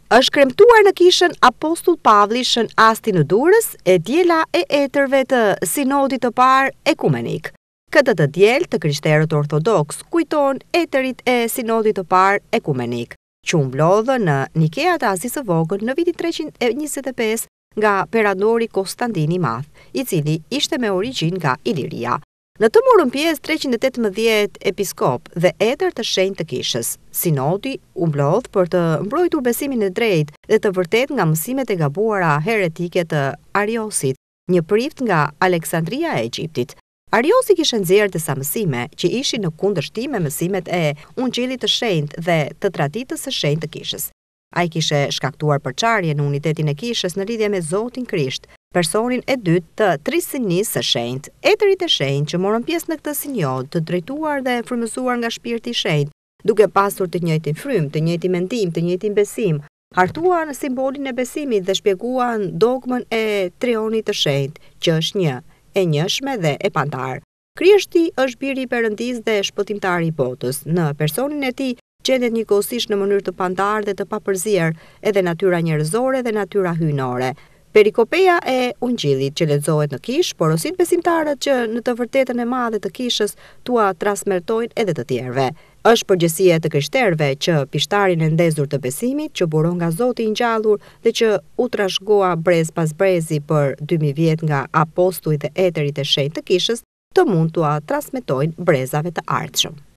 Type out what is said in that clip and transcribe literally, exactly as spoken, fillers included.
Është kremtuar në kishën Apostull Pavli Shën Asti në Durrës e diela e etërve të sinodit të parë ekumenik. Këtë të diel të krishterët ortodoks kujton etërit e sinodit të parë ekumenik, që u mblodhë në Nikea të Azisë së Vogël në vitin treqind e njëzet e pesë nga peradori Konstantini i Madh, i cili ishte me origjinë nga Iliria. Në të morën pjesë treqind e tetëmbëdhjetë episkop dhe etër të shenjtë të kishës. Sinodi u mblodh për të mbrojtur besimin e drejtë dhe të vërtetë nga mësimet e gabuara heretike të Ariosit, një prift nga Aleksandria e Egjiptit. Ariosi kishte nxjerrë disa mësime që ishin në kundërshtim me mësimet e Ungjillit të shenjtë dhe të traditës së shenjtë të kishës. Ai kishte shkaktuar përçarje në unitetin e kishës në lidhje me Zotin Krisht, personin e dytë të Trisinisë së Shenjtë. Etërit e shenjtë që morën pjesë në këtë sinod, të drejtuar dhe frymëzuar nga Shpirti i Shenjtë, duke pasur të njëjtin frymë, të njëjtin mendim, të njëjtin besim, hartuan simbolin e besimit dhe shpjeguan dogmën e Trionit të Shenjtë, që është një, e njëshme dhe e pantar. Krishti është biri i Perëndisë dhe shpëtimtari i botës. Në personin e tij gjendet njëkohësisht në mënyrë të pantar dhe të papërzier edhe natyra njerëzore dhe natyra hyjnore. Perikopeja e Ungjillit që lexohet në kishë porosit besimtarët që në të vërtetën e madhe të kishës tua transmetojnë edhe të tjerëve. Është përgjegjësia e të krishterëve që pishtarin e ndezur të besimit që buron nga Zoti i ngjallur dhe që u trashëgua brez pas brezi për dy mijë vjet nga apostujt dhe etërit e shenjtë të kishës, të mund tua transmetojnë brezave të ardhshëm.